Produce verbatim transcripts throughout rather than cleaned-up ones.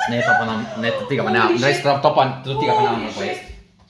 Ne, to pa nam, ne, tega pa ne, res prav, to pa, to tega pa ne moramo pojesti.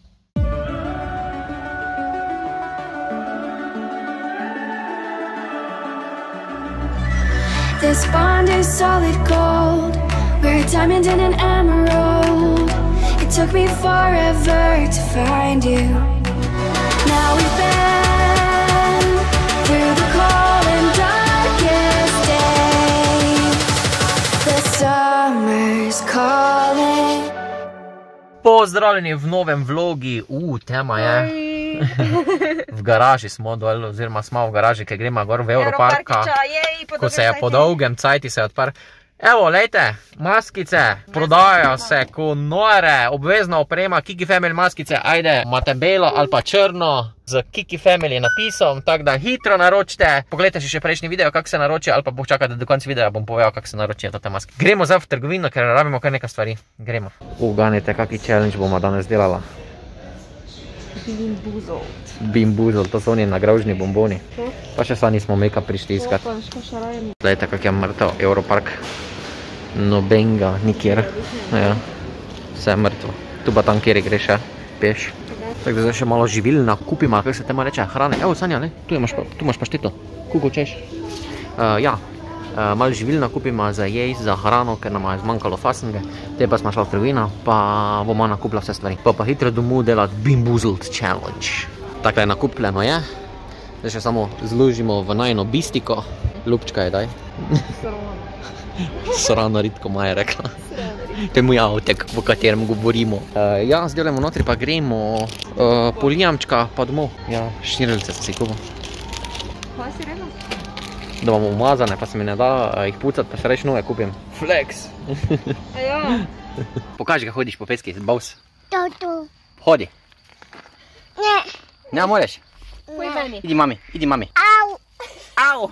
This bond is solid gold. We're a diamond and an emerald. It took me forever to find you. Now we've been through the cold and darkest days. The summer's calling. Pozdravljeni v novem vlogi. U, tema je. V garaži smo dol, oziroma smo v garaži, ker gremo gor v Europarka, ko se je po dolgem cajti se odpar. Evo, lejte, maskice, prodajajo se ko nore, obvezna oprema, Kiki Family maskice, ajde, imate belo ali pa črno, z Kiki Family napisom, tako da hitro naročite. Pogledajte še še prejšnji video, kako se naročijo, ali pa počakajte do konca videa, bom povedal, kako se naročijo te maske. Gremo zdaj v trgovino, ker rabimo kar nekaj stvari. Gremo. Uganite, kaki challenge bomo danes delala. Bimbuzolt. Bimbuzolt, to so oni nagraužni bomboni. Pa še sva nismo make-up prišli iskat. Gledajte, kak je mrtev Europark. Nobenga, nikjer. Ja. Vse je mrtvo. Tu pa tam, kjer greš, peš. Tako da zdaj še malo živil nakupima, kako se tema reče, hrane. Evo, Sanja, le, tu imaš pašteto. Kuko češ? Ja. Malo živil nakupima za jesti, za hrano, ker nam je zmanjkalo fasinge. Te pa smo šla v trgovino, pa bomo nakupila vse stvari. Pa pa hitro domov delati Bimbuzolt challenge. Takle nakupljeno je. Zdaj še samo zložimo v najno bistiko. Lupčka je, daj. Srano ritko Maja rekla. To je moj avtek, v katerem govorimo. Ja, zdaj notri pa gremo po lijamčka pa domov. Ja, šniralice sem si kupil. Kaj si rekla? Da bomo umazane, pa se mi ne da jih pucati, pa še reč nove kupim. Flex! Ja. Pokaži, kaj hodiš po peski, baus. To, to. Hodi. Ne. Ne, moreš. Poj meni. Idi mami, idi mami. Au. Au!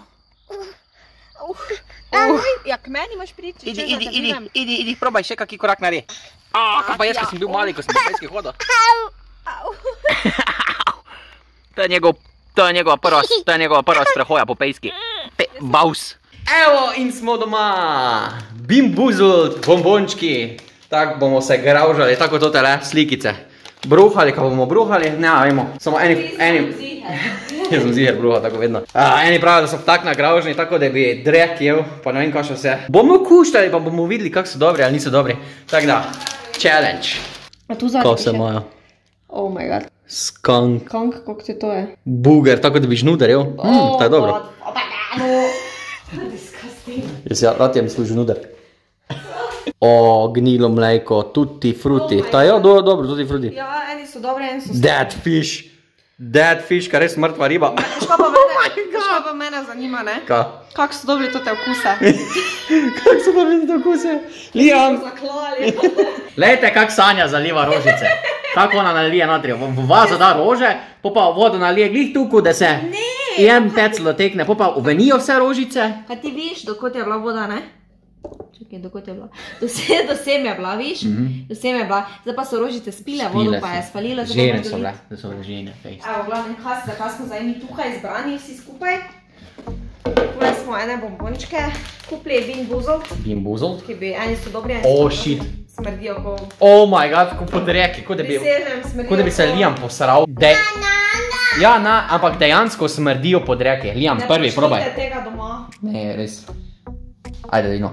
Ja, k meni imaš priči. Idi, idi, idi, idi, idi, probaj še kaki korak naredi. Kaj pa jaz, ko sem bil mali, ko sem po peski hodil. Au. To je njegov, to je njegova prva, to je njegova prva sprehoja po peski. Baus. Evo, in smo doma. Bimbuzolt, bombončki. Tako bomo se graužali, tako to tele slikice. Bruhali, ko bomo bruhali, ne vemo. Samo eni, eni... Jaz sem ziher bruhal, tako vedno. Eni pravijo, da so tak nagraužni, tako da bi drek jel, pa ne vem kaj še vse. Bomo kuštali, pa bomo videli, kak so dobri ali niso dobri. Tako da, challenge. A tu zadnji Ko se moja. Oh my god. Skunk. Kank, kako ti to je? Buger, tako da bi žnuder jel. Mm, to je dobro. Jaz ja, rad jem služil nuder. O, gnilo mlejko, tutti frutti. Ta je, do, dobro, tutti frutti. Ja, eni so dobri, eni so slabši. Dead fish. Dead fish, kar res mrtva riba. Ško pa mene, ško pa mene zanima, ne? Ka? Kak so dobili to te okuse? Kak so dobili te okuse? Liam! Zaklali. Lejte, kak Sanja zaliva rožice. Kako ona nalije notri. V vazo da rože, pa vodo nalije glih tuku, da se en peclo tekne, pa uvenijo vse rožice. Kaj ti viš, dokot je bila voda, ne? Čekaj, dokot je bila. Do sem je bila, viš? Do sem je bila. Zdaj pa so rožice spile, vodo pa je spalila. Žene so bile, da so bile žene. Evo, glavnem, kaj smo zdaj mi tukaj izbrani vsi skupaj. Tukaj smo ene bombončke, kupili Bimbuzolt. Bimbuzolt? Ki bi, eni so dobri, eni Oh, so shit. smrdijo ko... Oh my god, ko pod reki, kot da bi... Prisežem, smrdijo Kot da bi se Liam posral. Ja, na, ampak dejansko smrdijo pod reki. Liam, prvi, probaj. Ne počnite tega doma. Ne, res. Ajde, Lino.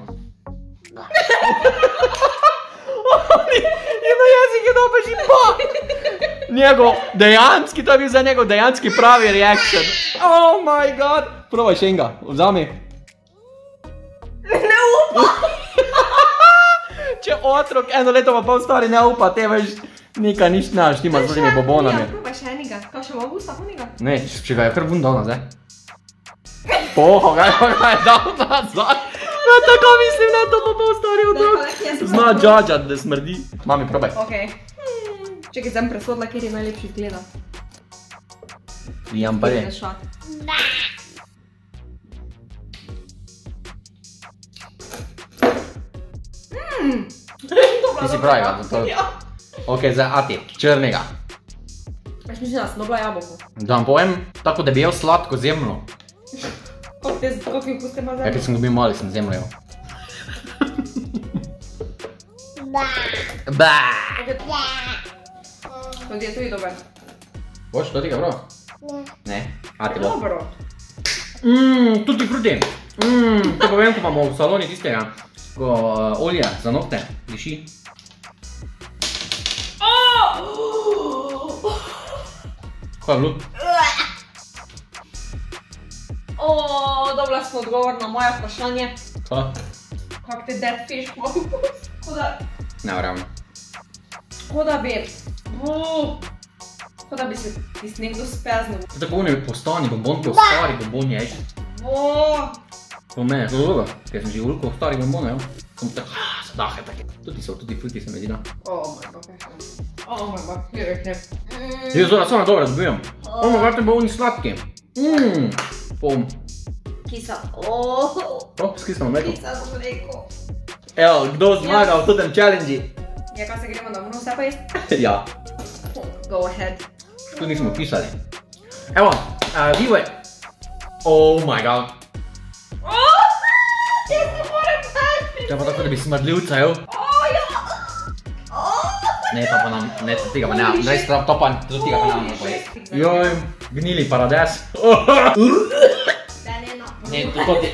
Jedno jezik je dobe že pa! Njegov dejanski, to je bil za njegov dejanski pravi reaction. Oh my god! Probaj še enega, vzami. Ne upa! Če otrok eno leto pa pol stari ne upa, te veš, nika nič ne štima z temi bobonami. Probaj še enega. Kaj še mogu usta punega? Ne, če ga je kar bun dal nazaj. Poho, ga je dal nazaj. Ja, tako mislim, ne, to pa pol stari otrok. Zna džadžat, da smrdi. Mami, probaj. Okej. Čekaj, sem presodila, kjer je najlepši izgleda. Liam prvi. Ti si pravi, to je... Ok, zdaj Ati, črnega. Aš mislim, da sem dobila jabolko. Da vam povem, tako da bi jel sladko zemljo. Koliko okus te ima Ja, zemljo? kad sem ga bil mali, sem zemljo jel. Ba! Tudi je tudi dober. Boš, to ti ga prav? Ne. A ti bo? Dobro. Mmm, tutti frutti. Mmm, to povem, ko imamo v saloni tistega, ko olje za nokte diši. Kaj je bilo? Oooo, dobila smo odgovor na moje vprašanje. Kaj? Kak te dead fish mogu. Koda, Ne, vremno. koda bi, uuuu, koda bi se ti s nekdo speznil. To tako oni postani bombon, ko stari bombon ješ. Oooo. Po mene, to je drugo, ker sem že veliko stari bombon, jo. Sem tako, zadahe take. Tudi so, tudi fruti se mi zdi, da. Oh moj bog, oh moj bog, je rekne. Jaz zora, samo dobro razbijem. Oh moj bog, te bo oni sladki. Mmm, pom. Kisa, oooo. To, s kislo mleko. Kisa, bom rekel. Evo, kdo zmaga v tem challenge? Ja, kaj se gremo domov vse pa jest? Ja, Go ahead. tu nismo pisali. Evo, uh, vivo je. Oh my god. Oooo, jaz ne morem dati. To je pa tako, da bi smrdljivca, jo. Oooo, ja. Oooo. Ne, to pa nam, ne, tega pa ne, res to pa, to tega pa ne nam pojesti. Joj, gnili parades. Ne, to to ti,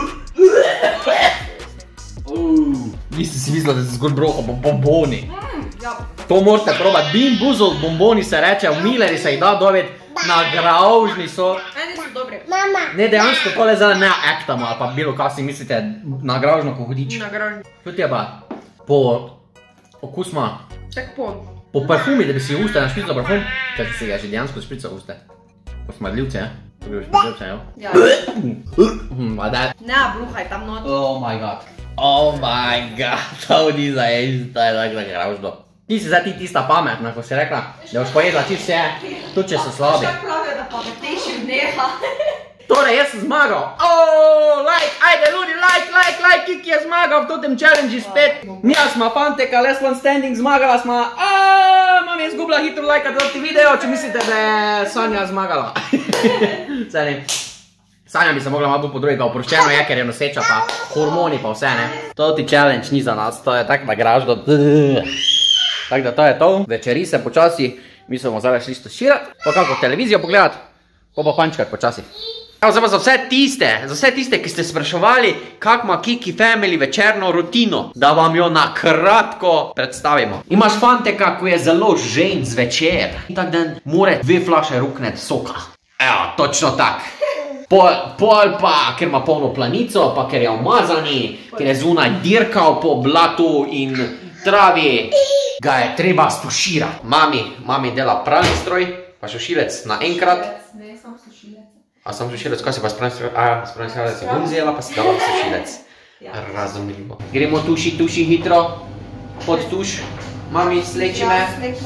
niste si mislili, da se zgolj broha bomboni. Ja. To morate probati, Bean Boozled bomboni se reče, v Milleri se jih da dobiti, na gravžni so. Eni so dobri. Mama. Ne, dejansko tole zdaj ne aktamo, ali pa bilo kaj si mislite, na gravžno ko hudič. Na grožnji. Tudi je pa, po okus ima, Tak po. po parfumi, da bi si usta našpicala parfum, če si ga že dejansko šprical uste. Po smrdljivce, ja? To bi šprical, jo? Ja. Ma da. Ne, bruhaj tam not. Oh my god. Oh my god, to ni za jesti, to je tako da gravžno. Ti si zdaj ti tista pametna, ko si rekla, da boš pojedla čisto vse, tudi če so slabi. Šta pravijo, da pametnejši odneha? Torej, jaz sem zmagal. Oh, like, ajde ljudi, like, like, like, Kiki je zmagal v tem challenge spet. Mija smo fanteka, last one standing, zmagala smo. Aaaa, mam je izgubila hitro lajkat za ti video, če mislite, da je Sanja zmagala. Saj ne. Sanja bi se mogla malo bolj podrugega, oproščeno je, ker je noseča pa hormoni pa vse, ne. To ti challenge ni za nas, to je tak da graždo. Tako da to je to, večeri se počasi, mi smo zdaj šli stoširati, pa kako televizijo pogledati, pa pa pančkati počasi. Evo, zdaj pa za vse tiste, za vse tiste, ki ste spraševali, kak ima Kiki Family večerno rutino, da vam jo na kratko predstavimo. Imaš fanteka, ko je zelo žen zvečer, in tak dan more dve flaše ruknet soka. Evo, točno tak. Pol, pol pa, ker ima polno planico, pa ker je umazani, ker je zunaj dirkal po blatu in travi, ga je treba stuširati. Mami, mami dela pralni stroj, pa sušilec naenkrat. Ne, sam sušilec. A sam sušilec, kaj si pa spremljala stroj? A, spremljala stroj, da si bom vzela, pa si dala sušilec. Razumljivo. Gremo tuši, tuši hitro, pod tuš. Mami, sleči me.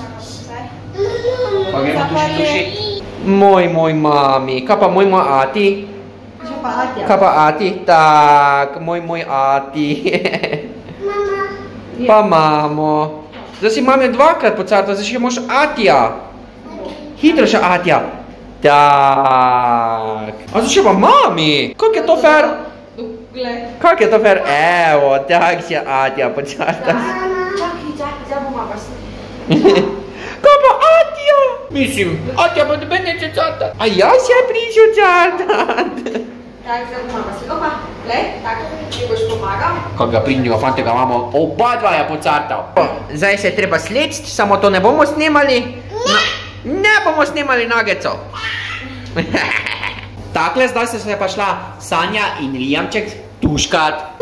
Pa gremo tuši, tuši. Moj, moj mami, kaj pa moj, moj ati? Že pa Atja. Kaj pa ati? Tak, moj, moj ati. Pa mamo. Zdaj si mami dvakrat pocarta, zdaj še moš Atija. Hitro še Atja. Tak. A zdaj še pa mami. Kak je to fer? Kak je to fer? Evo, tak še Atja pocarta. Čakaj, čakaj, zdaj bom vas. Kaj pa Atija? Mislim, Atija pa tebe neće cartat. A ja se prišel cartat. Tak, zdaj bom vas. Opa, glej, tak, ti boš pomagal. Kak ga pridnjega fantega imamo, oba dva je pocartal. Zdaj se je treba slediti, samo to ne bomo snemali. Ne bomo snemali nagecov. Takle, zdaj se je pa šla Sanja in Liamček tuškat.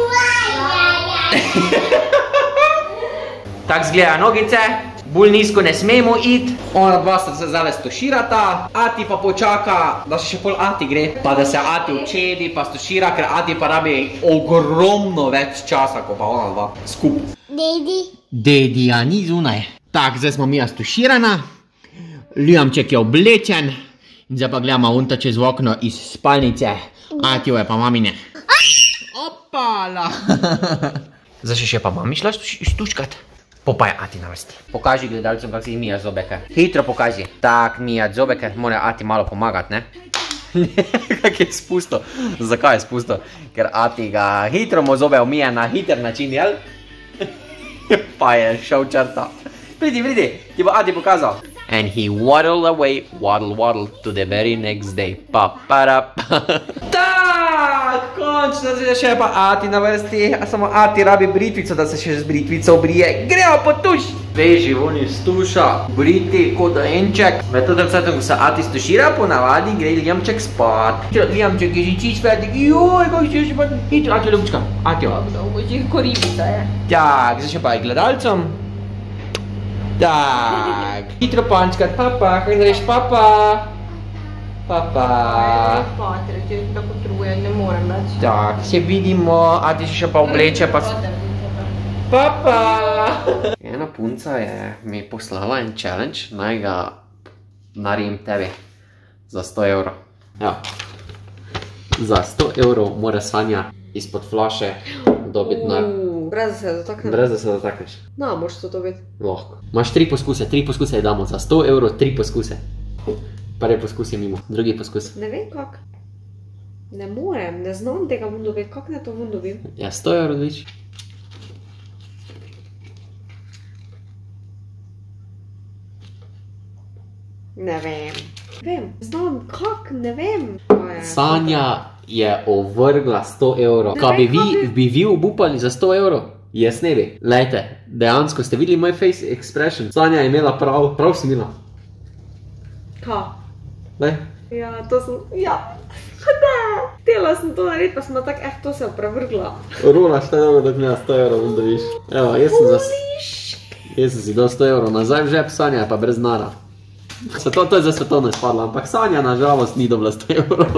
Tak zgleda nogice. Bolj nizko ne smemo iti, ona dva sta se zdaj stoširata, Ati pa počaka, da se še pol Ati gre, pa da se Ati učedi, pa stošira, ker Ati pa rabi ogromno več časa, kot pa ona dva skup. Dedi. Dedija ni zunaj. Tak, zdaj smo Mija stoširana, Liamček je oblečen, in zdaj pa gledamo unta čez okno iz spalnice, Atijo je pa mamine. Opala! Zdaj še še pa mami šla stučkat. Popaj Ati na vrsti. Pokaži gledalcem, kak si Mija zobeke. Hitro pokaži. Tak, Mija zobeke, mora Ati malo pomagat, ne? Kak je spustil. Zakaj je spustil? Ker Ati ga hitro mu zobe umije na hiter način, jel? Pa je šel črta. Pridi, pridi, ti bo Adi pokazal. And he waddled away, waddle, waddle, to the very next day. Pa, para, pa. Tak, končno se še pa Ati na vrsti. A samo Ati rabi britvico, da se še z britvico obrije. Gremo po tuš! Veži, on je stuša, briti kot enček. V tem cajtu, ko se Ati stušira, ponavadi gre Liamček spat. Liamček je že čisto fertik. Joj, kako še še pa... Hitro, Ati, ljubička. Ati, jo. Dolgo, že koribica je. Tak, zdaj še pa je gledalcem. Tak, hitro pančkat, papa, kaj nareš, papa? Papa. Pater, če da potrebujem, ne morem več. Tak, se vidimo, Ati še pa obleče, pa... Papa! Ena punca je mi poslala en challenge, naj ga naredim tebi za sto evrov. Ja. Za sto evrov mora Sanja izpod flaše dobiti nar. Brez da se dotaknem. Brez da se dotakneš. No, moraš to dobiti. Lahko. Imaš tri poskuse, tri poskuse je damo. Za sto evrov tri poskuse. Prvi poskus je mimo, drugi poskus. Ne vem kak. Ne morem, ne znam tega bom dobiti. Kak ne to bom dobil? Ja, sto evrov dobiš. Ne vem. Vem, znam kak, ne vem. Sanja je ovrgla sto evrov. Kaj bi vi, bi vi obupali za sto evrov? Jaz ne bi. Lejte, dejansko ste videli moj face expression. Sanja je imela prav, prav si imela. Ka? Lej. Ja, to sem, ja. Da, htela sem to narediti, pa sem tako, eh, to se je prevrgla. Rula, šta je dobro, da ti nema sto evrov, on dobiš. Evo, jaz sem za... Jaz sem si dal sto evrov nazaj v žep, Sanja je pa brez nara. To, to je za svetovno izpadla, ampak Sanja na žalost ni dobila sto evrov.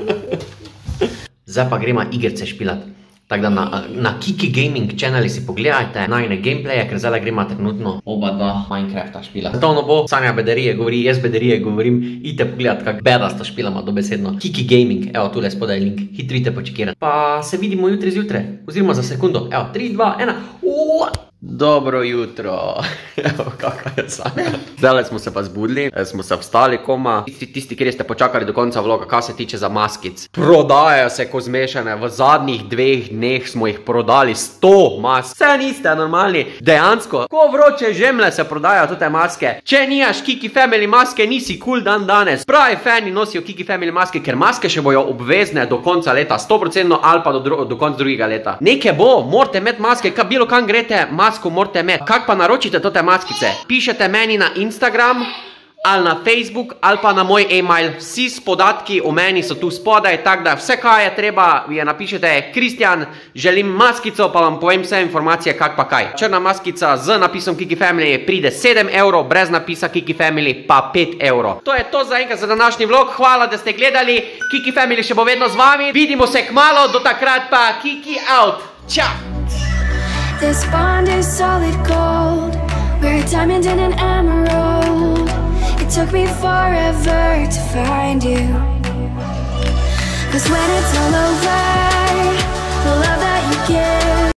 Zdaj pa gremo igrice špilat. Tako da na, na Kiki Gaming channeli si pogledajte najne gameplaye, ker zdaj gremo trenutno oba dva Minecrafta špila. Svetovno bo, Sanja bedarije govori, jaz bedarije govorim, idite pogledat kak bedasta špilama dobesedno. Kiki Gaming, evo tule spodaj link, hitrite počekirat. Pa se vidimo jutri zjutraj, oziroma za sekundo, evo, tri, dva, ena, uuuu! Dobro jutro, evo kakva je Sanja. Zdaj smo se pa zbudili, smo se vstali koma. Tisti, tisti, kjer ste počakali do konca vloga, kaj se tiče za maskic. Prodajajo se ko zmešane, v zadnjih dveh dneh smo jih prodali sto mask. Vse niste normalni, dejansko, ko vroče žemlje se prodajajo tute maske. Če nijaš Kiki Family maske, nisi cool dan danes. Pravi fani nosijo Kiki Family maske, ker maske še bojo obvezne do konca leta, sto procentno ali pa do, do konca drugega leta. Nekaj bo, morate imeti maske, kaj bilo kam grete, masko morate imeti. Kak pa naročite tote maskice? Pišete meni na Instagram, ali na Facebook, ali pa na moj e-mail. Vsi podatki o meni so tu spodaj, tako da vse, kaj je treba, je napišete Kristjan, želim maskico, pa vam povem vse informacije, kak pa kaj. Črna maskica z napisom Kiki Family pride sedem evrov, brez napisa Kiki Family pa pet evrov. To je to za enkrat za današnji vlog, hvala, da ste gledali. Kiki Family še bo vedno z vami, vidimo se kmalo, do takrat pa Kiki out. Čau! This bond is solid gold. We're a diamond and an emerald. It took me forever to find you. Cause when it's all over, the love that you give